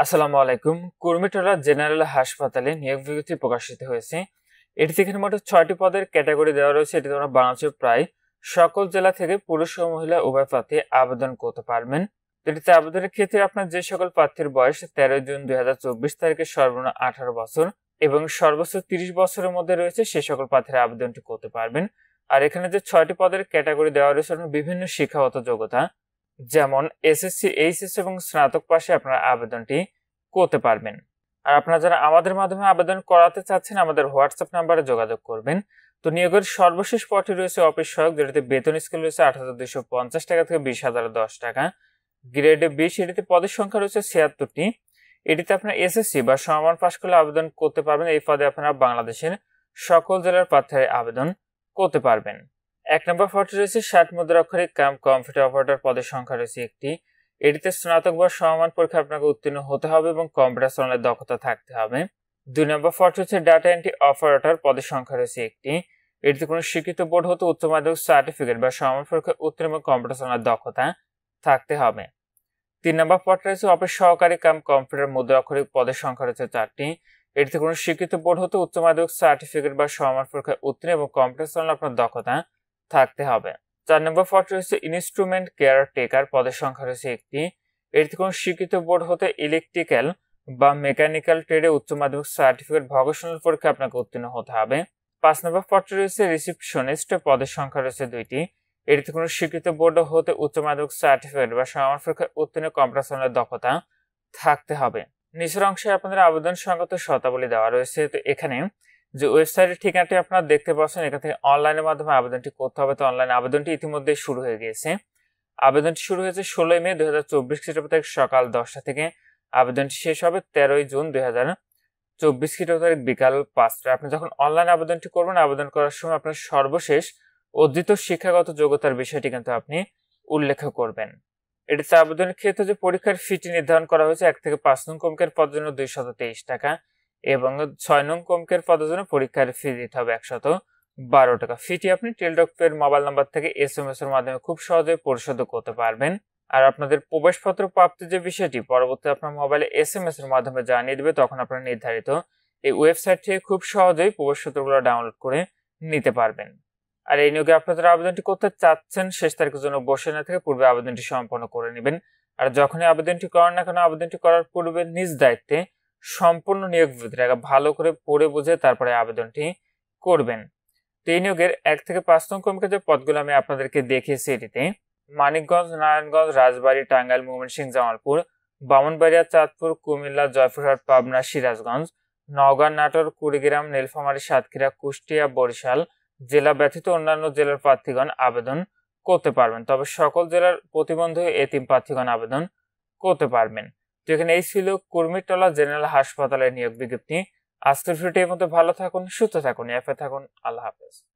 আসসালামু আলাইকুম। কুর্মিটোলা জেনারেল হাসপাতালে নিয়োগ বিজ্ঞপ্তি প্রকাশিত হয়েছে। এটিতে এখানে মোট 6টি পদের ক্যাটাগরি দেওয়া রয়েছে। এটি তোমরা বাংলাদেশের প্রায় সকল জেলা থেকে পুরুষ ও মহিলা উভয় প্রার্থী আবেদন করতে পারবেন। এটিতে আবেদনের ক্ষেত্রে আপনার যে সকল প্রার্থীর বয়স 13 জুন 2024 তারিখে সর্বনিম্ন 18 বছর এবং সর্বোচ্চ 30 বছরের মধ্যে রয়েছে সে সকল প্রার্থীরা আবেদনটি করতে পারবেন। আর এখানে যে 6টি পদের ক্যাটাগরি দেওয়া রয়েছে বিভিন্ন শিক্ষাগত যোগ্যতা, যেমন এসএসসি, এইচএসসি এবং স্নাতক পাশে আপনারা আবেদনটি করতে পারবেন। আর আপনারা যারা আমাদের মাধ্যমে আবেদন করাতে চাচ্ছেন আমাদের হোয়াটসঅ্যাপ নাম্বারে যোগাযোগ করবেন। তো নিয়োগের সর্বশেষ পদটি রয়েছে অফিস সহায়ক, যেটিতে বেতন স্কেল রয়েছে ৮,২৫০ টাকা থেকে ২০,০১০ টাকা। গ্রেডে 20 এটিতে পদের সংখ্যা রয়েছে ৭৬টি। এটিতে আপনারা এসএসসি বা সমমান পাশ করলে আবেদন করতে পারবেন। এই পদে আপনারা বাংলাদেশের সকল জেলার প্রার্থীরা আবেদন করতে পারবেন। 1 নম্বর পদটি রয়েছে 60 মুদ্রাক্ষরিক কাম কম্পিউটার অপারেটর, পদের সংখ্যা রয়েছে একটি। এটিতে স্নাতক বা সমমান পরীক্ষা আপনাকে উত্তীর্ণ হতে হবে এবং কম্পিউটার চালানোর দক্ষতা থাকতে হবে। 2 নম্বর পদটি হচ্ছে ডাটা এন্ট্রি অপারেটর, পদের সংখ্যা রয়েছে একটি। এটিতে কোনো স্বীকৃত বোর্ড হতে উচ্চ মাধ্যমিক সার্টিফিকেট বা সমমান পরীক্ষায় উত্তীর্ণ এবং কম্পিউটার চালানোর দক্ষতা থাকতে হবে। 3 নম্বর পদটি রয়েছে অফিস সহকারী কাম কম্পিউটার মুদ্রাক্ষরিক, পদের সংখ্যা রয়েছে 4টি। এটিতে কোনো স্বীকৃত বোর্ড হতে উচ্চ মাধ্যমিক সার্টিফিকেট বা সমমান পরীক্ষায় উত্তীর্ণ এবং কম্পিউটার চালানোর আপনার দক্ষতা থাকতে হবে। 4 নম্বর পদটি রয়েছে ইনস্ট্রুমেন্ট কেয়ার টেকার, পদের সংখ্যা রয়েছে একটি। এটিতে কোনো স্বীকৃত বোর্ড হতে ইলেকট্রিক্যাল বা মেকানিক্যাল ট্রেডে উচ্চ মাধ্যমিক সার্টিফিকেট ভোকেশনাল পরীক্ষা আপনাকে উত্তীর্ণ হতে হবে। 5 নম্বর পদটি রয়েছে রিসিপশনিস্ট, পদের সংখ্যা রয়েছে 2টি। এটিতে কোনো স্বীকৃত বোর্ড হতে উচ্চ মাধ্যমিক সার্টিফিকেট বা সমান পরীক্ষায় উত্তীর্ণ কম্পিউটার চালানোর দক্ষতা থাকতে হবে। নিচের অংশে আপনাদের আবেদন সংক্রান্ত শর্তাবলী দেওয়া রয়েছে। তো এখানে যে ওয়েবসাইটের ঠিকানাটি আপনারা দেখতে পাচ্ছেন, এখান থেকে অনলাইনের মাধ্যমে আবেদনটি করতে হবে। তো অনলাইন আবেদনটি ইতিমধ্যে শুরু হয়ে গিয়েছে। আবেদনটি শুরু হয়েছে 16 মে 2024 খ্রিস্টাব্দ তারিখ সকাল 10টা থেকে। আবেদনটি শেষ হবে 13 জুন 2024 খ্রিস্টাব্দ তারিখ বিকাল 5টা। আপনি যখন অনলাইন আবেদনটি করবেন, আবেদন করার সময় আপনার সর্বশেষ অর্জিত শিক্ষাগত যোগ্যতার বিষয়টি কিন্তু আপনি উল্লেখ করবেন। এটিতে আবেদনের ক্ষেত্রে যে পরীক্ষার ফিটি নির্ধারণ করা হয়েছে 1 থেকে 5 নং কমকের পদের জন্য 223 টাকা এবং 6 নং কমকের পদের জন্য পরীক্ষার ফি দিতে হবে 112 টাকা। ফিটি আপনি টেলডকের মোবাইল নাম্বার থেকে এসএমএস এর মাধ্যমে খুব সহজে পরিশোধ করতে পারবেন। আর আপনাদের প্রবেশপত্র প্রাপ্তির যে বিষয়টি পরবর্তী আপনার মোবাইলে এসএমএস এর মাধ্যমে জানিয়ে দেবে, তখন আপনারা নির্ধারিত এই ওয়েবসাইট থেকে খুব সহজেই প্রবেশপত্রগুলো ডাউনলোড করে নিতে পারবেন। আর এই নিয়োগে আপনারা আবেদনটি করতে চাচ্ছেন শেষ তারিখের জন্য বসে না থেকে পূর্বে আবেদনটি সম্পন্ন করে নেবেন। আর যখনই আবেদনটি করেন না কেন, আবেদনটি করার পূর্বে নিজ দায়িত্বে সম্পূর্ণ নিয়োগ বিবরণী ভালো করে পড়ে বুঝে তারপরে আবেদনটি করবেন। তো এই নিয়োগের 1 থেকে 5 নং কমকে যে পদগুলো আমি আপনাদেরকে দেখিয়েছি, এটিতে মানিকগঞ্জ, নারায়ণগঞ্জ, রাজবাড়ী, টাঙ্গাইল, ময়মনসিংহ, জামালপুর, ব্রাহ্মণবাড়িয়া, চাঁদপুর, কুমিল্লা, জয়পুরহাট, পাবনা, সিরাজগঞ্জ, নওগাঁ, নাটোর, কুড়িগ্রাম, নীলফামারী, সাতক্ষীরা, কুষ্টিয়া, বরিশাল জেলা ব্যতীত অন্যান্য জেলার প্রার্থীগণ আবেদন করতে পারবেন। তবে সকল জেলার প্রতিবন্ধী এতিম প্রার্থীগণ আবেদন করতে পারবেন। তো এখানে এই ছিল কুর্মিটোলা জেনারেল হাসপাতালের নিয়োগ বিজ্ঞপ্তি। আজকের ভিডিওটির মধ্যে ভালো থাকুন, সুস্থ থাকুন, এফে থাকুন। আল্লাহ হাফেজ।